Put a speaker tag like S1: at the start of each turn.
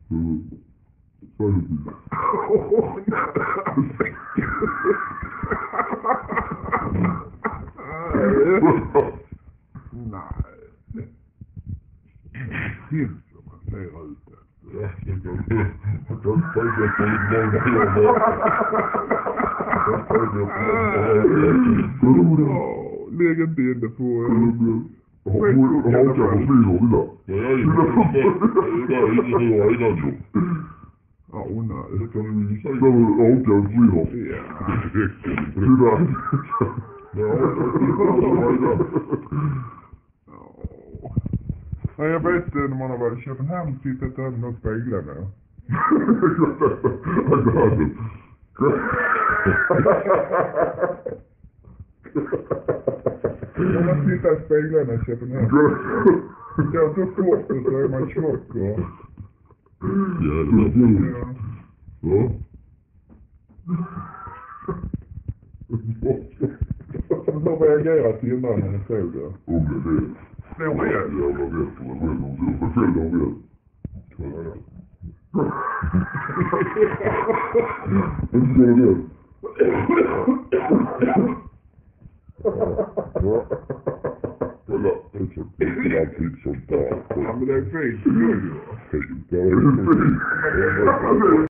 S1: Finns som man ser ut efter.
S2: Jag kan tänka på
S1: lägg inte in det på...
S2: Haka försvinner lilla.
S1: Ja, nej.
S2: Det kan du säga. Haka försvinner.
S1: Ja, jag vet när man har varit i Köpenhamn och tittat över de speglarna. När man tittar i speglarna i Köpenhamn. Jag så kort och så är man tjock och...
S2: Ja.
S1: Hur reagerar killarna när ni såg det?
S2: Om det är det.
S1: Det är rätt.
S2: Jävla rätt för mig själv. Om du själv har rätt. Kolla det. Inte så det. Ja. Kolla. Det är alltid sånt där.
S1: Ja, men det är fint.
S2: Fint. Det är fint.